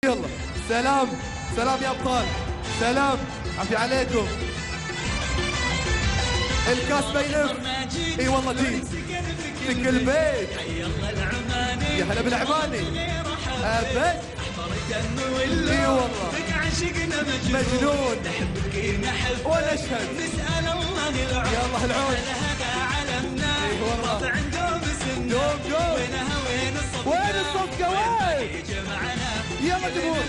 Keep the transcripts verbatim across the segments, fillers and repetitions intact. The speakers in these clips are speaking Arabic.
يلا سلام سلام يا ابطال، سلام عافية عليكم. الكاس بيلف، اي والله جيت في كل بيت. يا هلا بالعماني ابد، اي والله مجنون ونشهد يا الله العون. اي والله دوم دوم وين الصفقة وين؟ يلا جمهور.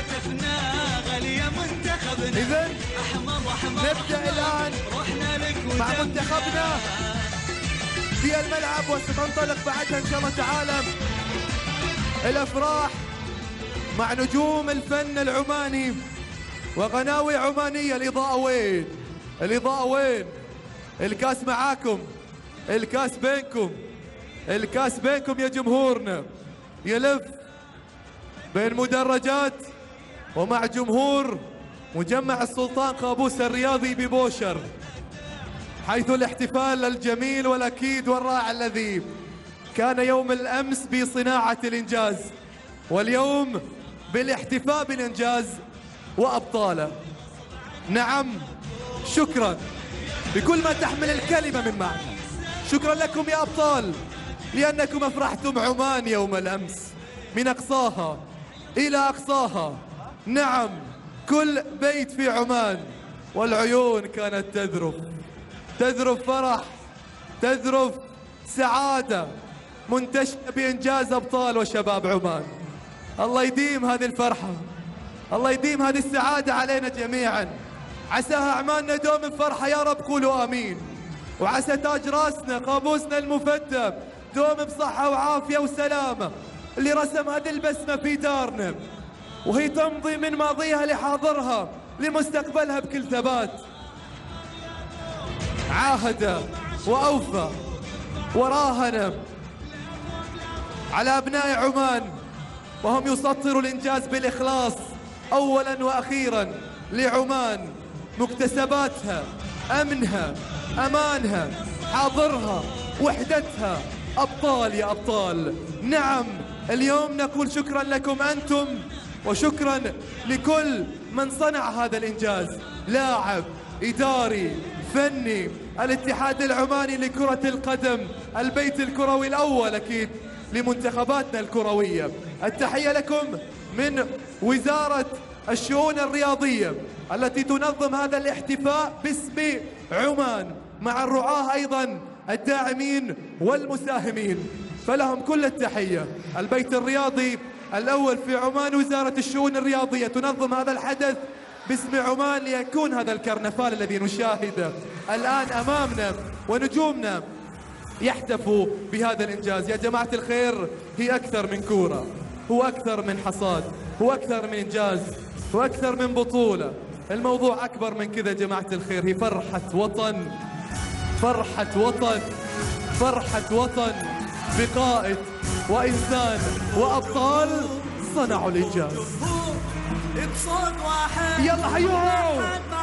إذن نبدأ الآن مع منتخبنا في الملعب، وستنطلق بعدها إن شاء الله تعالى الأفراح مع نجوم الفن العماني وغناوي عمانية. الإضاءة وين؟ الإضاءة وين؟ الكاس معاكم، الكاس بينكم، الكاس بينكم يا جمهورنا. يلف بين مدرجات ومع جمهور مجمع السلطان قابوس الرياضي ببوشر، حيث الاحتفال الجميل والأكيد والرائع الذي كان يوم الأمس بصناعة الإنجاز، واليوم بالاحتفاء بالإنجاز وأبطاله. نعم، شكرا بكل ما تحمل الكلمة من معنى. شكرا لكم يا أبطال لأنكم أفرحتم عمان يوم الأمس من أقصاها إلى أقصاها. نعم، كل بيت في عمان والعيون كانت تذرف تذرف فرح، تذرف سعادة منتشرة بإنجاز أبطال وشباب عمان. الله يديم هذه الفرحة، الله يديم هذه السعادة علينا جميعا. عساها أعمالنا دوم فرحة يا رب، قولوا آمين. وعسى تاج راسنا قابوسنا المفتى دوم بصحة وعافية وسلامة، اللي رسم هذه البسمة في دارنا وهي تمضي من ماضيها لحاضرها لمستقبلها بكل ثبات. عاهد وأوفى وراهن على أبناء عمان وهم يسطروا الإنجاز بالإخلاص أولا وأخيرا لعمان، مكتسباتها، أمنها، أمانها، حاضرها، وحدتها. أبطال يا أبطال. نعم، اليوم نقول شكرا لكم أنتم وشكرا لكل من صنع هذا الإنجاز، لاعب، إداري، فني، الاتحاد العماني لكرة القدم، البيت الكروي الأول أكيد لمنتخباتنا الكروية. التحية لكم من وزارة الشؤون الرياضية التي تنظم هذا الاحتفاء باسم عمان، مع الرعاة أيضا الداعمين والمساهمين، فلهم كل التحية. البيت الرياضي الأول في عمان، وزارة الشؤون الرياضية تنظم هذا الحدث باسم عمان ليكون هذا الكرنفال الذي نشاهده الآن أمامنا ونجومنا يحتفوا بهذا الإنجاز. يا جماعة الخير، هي أكثر من كورة، هو أكثر من حصاد، هو أكثر من إنجاز، هو أكثر من بطولة. الموضوع أكبر من كذا يا جماعة الخير، هي فرحة وطن، فرحة وطن، فرحة وطن بقائد وإنسان وأبطال صنعوا الإنجاز. بصوت واحد يلا حيوهم.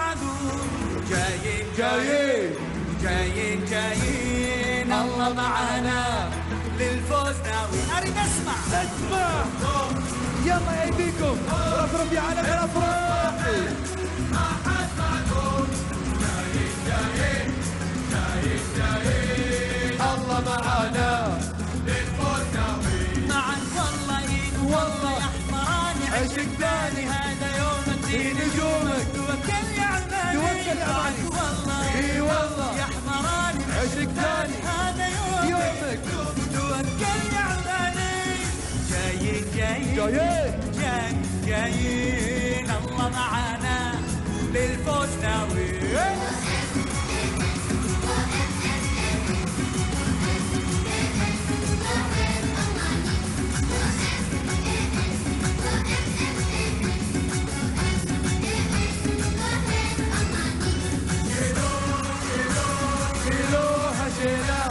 جايين جايين جايين جايين الله معانا للفوز ناوي. أريد أسمع اسمع. يلا أيديكم رفرف يا علم الأفراح. ما حد معكم. جايين جايين جايين جايين الله معانا للفوز ناوي. معا والله إيد والله أحمراني عشق ثاني هذا يوم في الدين. نجومك توكل يا عماني توكل يا عماني. والله اي والله يا حمراني عشق ثاني هذا يومك يومك. توكل يا عماني. جايين جايين جايين جايين جايين الله معانا للفوز ناوي. شيلوها شيلها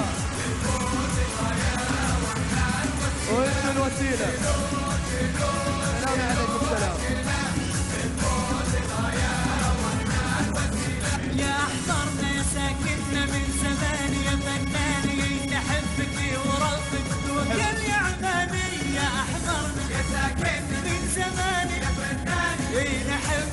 وانتم الوسيلة. سلام عليكم. سلام يا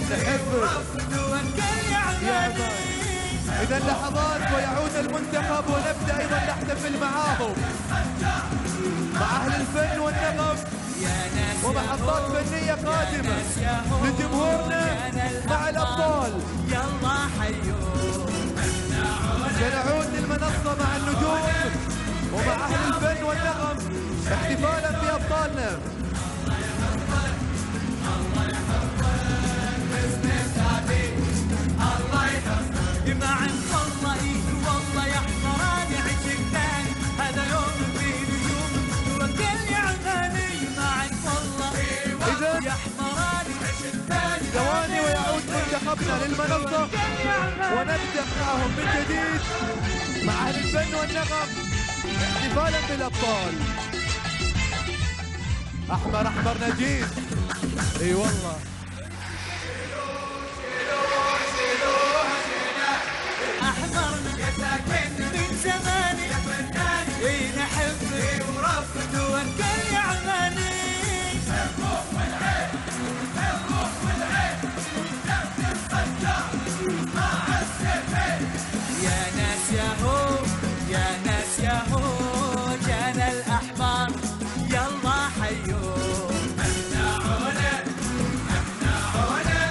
نحبك يا عمان. إذا لحظات ويعود المنتخب ونبدأ أيضا نحتفل معاهم مع أهل الفن والنغم ومحطات فنية قادمة لجمهورنا مع الأبطال. يلا حيوم سنعود للمنصة مع النجوم ومع أهل الفن والنغم احتفالا بأبطالنا. معن والله والله يحضران عشقتان هذا يوم في نجوم وكل عماني معن والله إذا يحضران عشقتان ثواني ويعود منتخبنا للمنصة ونبدأ معهم من جديد مع أهل الفن والنغم احتفالا بالأبطال. أحمر أحمر نجيب اي والله. أحضرنا يا ساكن من زمان يا فنان إي نحبك ورفض وكل عماني الروح والعين الروح والعين مع السفين. يا ناس يا هو يا ناس يا هو جانا الأحمر يلا حيوم امنعونا امنعونا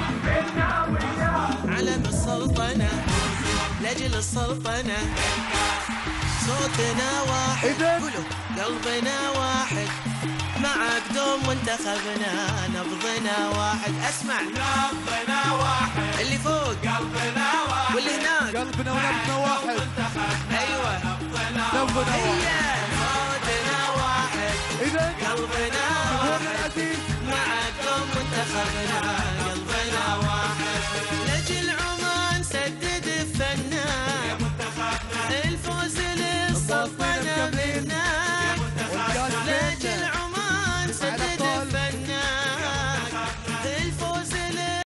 علم السلطنة لأجل السلطنة صوتنا واحد قولوا قلبنا واحد مع قدوم منتخبنا نبضنا واحد. أسمع نبضنا واحد اللي فوق قلبنا واحد واللي هناك قلبنا ونبضنا واحد. أيوة نبضنا واحد. هي صوتنا واحد إذا قلبنا جمهورنا واحد العزيز مع قدوم منتخبنا